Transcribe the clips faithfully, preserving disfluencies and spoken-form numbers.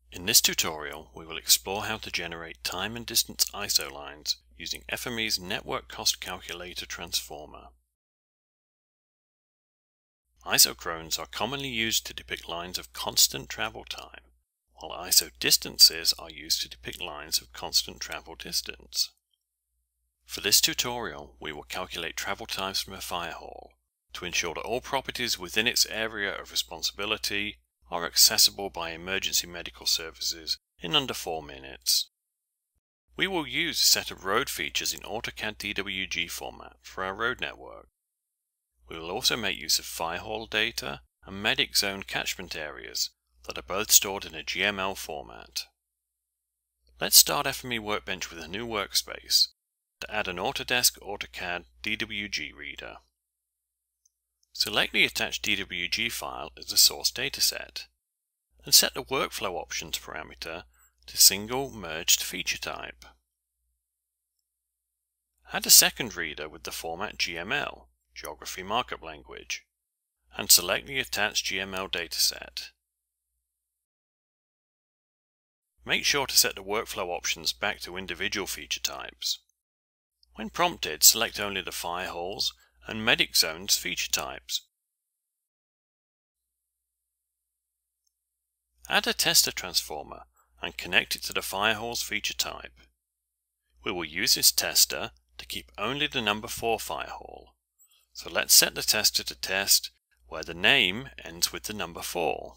In this tutorial, we will explore how to generate time and distance isolines using F M E's Network Cost Calculator transformer. Isochrones are commonly used to depict lines of constant travel time, while isodistances are used to depict lines of constant travel distance. For this tutorial, we will calculate travel times from a fire hall to ensure that all properties within its area of responsibility are accessible by emergency medical services in under four minutes. We will use a set of road features in AutoCAD D W G format for our road network. We will also make use of fire hall data and medic zone catchment areas that are both stored in a G M L format. Let's start F M E Workbench with a new workspace to add an Autodesk AutoCAD D W G reader. Select the attached D W G file as the source dataset and set the workflow options parameter to single merged feature type. Add a second reader with the format G M L, Geography Markup Language, and select the attached G M L dataset. Make sure to set the workflow options back to individual feature types. When prompted, select only the fire halls and medic zones feature types. Add a tester transformer and connect it to the fire halls feature type. We will use this tester to keep only the number four fire hall, so let's set the tester to test where the name ends with the number four.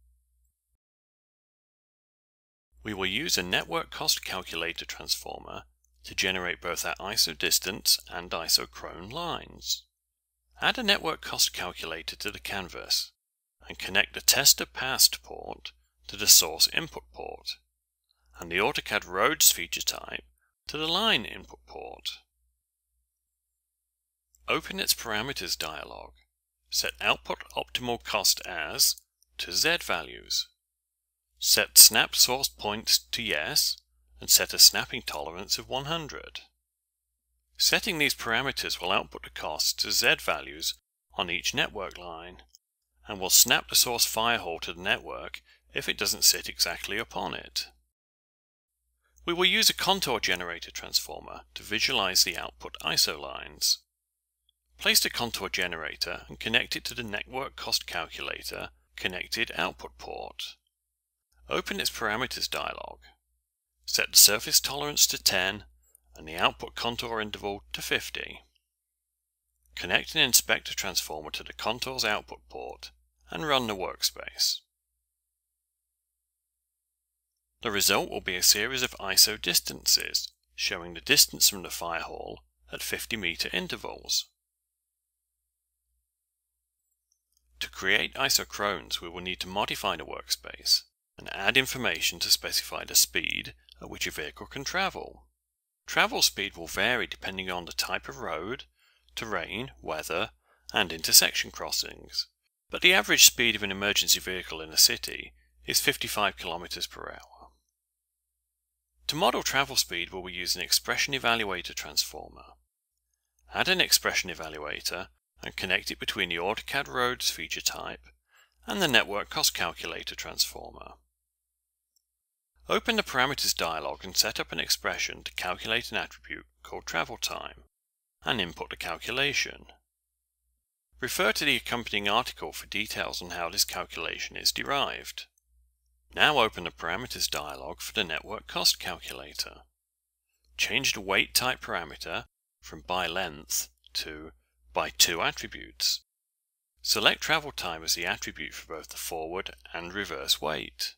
We will use a network cost calculator transformer to generate both our isodistance and isochrone lines. Add a network cost calculator to the canvas and connect the tester passed port to the source input port and the AutoCAD roads feature type to the line input port. Open its parameters dialog. Set output optimal cost as to Z values. Set snap source points to yes and set a snapping tolerance of one hundred. Setting these parameters will output the costs to Z values on each network line and will snap the source fire hall to the network if it doesn't sit exactly upon it. We will use a ContourGenerator transformer to visualize the output isolines. Place the ContourGenerator and connect it to the Network Cost Calculator connected output port. Open its parameters dialog. Set the surface tolerance to ten and the output contour interval to fifty. Connect and inspect the transformer to the contours output port and run the workspace. The result will be a series of isodistances showing the distance from the fire hall at fifty meter intervals. To create isochrones, we will need to modify the workspace and add information to specify the speed at which a vehicle can travel. Travel speed will vary depending on the type of road, terrain, weather, and intersection crossings, but the average speed of an emergency vehicle in a city is fifty-five kilometers per hour. To model travel speed, we will use an expression evaluator transformer. Add an expression evaluator and connect it between the AutoCAD roads feature type and the network cost calculator transformer. Open the parameters dialog and set up an expression to calculate an attribute called travel time and input the calculation. Refer to the accompanying article for details on how this calculation is derived. Now open the parameters dialog for the network cost calculator. Change the weight type parameter from by length to by two attributes. Select travel time as the attribute for both the forward and reverse weight.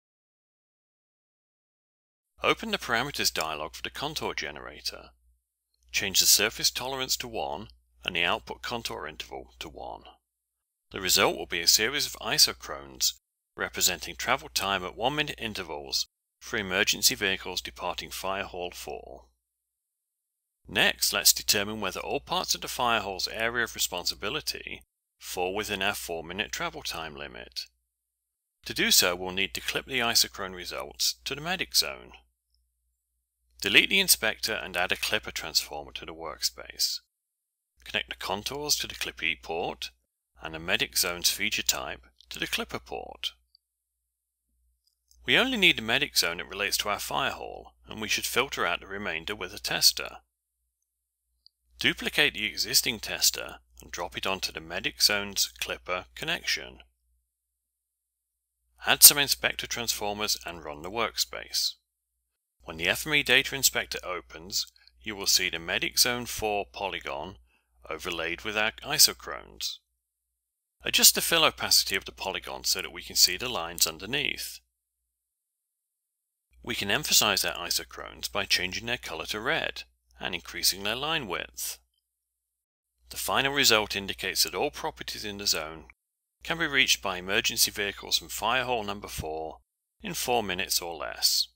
Open the parameters dialog for the ContourGenerator. Change the surface tolerance to one and the output contour interval to one. The result will be a series of isochrones representing travel time at one minute intervals for emergency vehicles departing Fire Hall four. Next, let's determine whether all parts of the fire hall's area of responsibility fall within our four minute travel time limit. To do so, we'll need to clip the isochrone results to the medic zone. Delete the inspector and add a clipper transformer to the workspace. Connect the contours to the clippee port and the medic zone's feature type to the clipper port. We only need the medic zone that relates to our firehall, and we should filter out the remainder with a tester. Duplicate the existing tester and drop it onto the medic zone's clipper connection. Add some inspector transformers and run the workspace. When the F M E Data Inspector opens, you will see the Medic Zone four polygon overlaid with our isochrones. Adjust the fill opacity of the polygon so that we can see the lines underneath. We can emphasize our isochrones by changing their color to red and increasing their line width. The final result indicates that all properties in the zone can be reached by emergency vehicles from firehall number four in four minutes or less.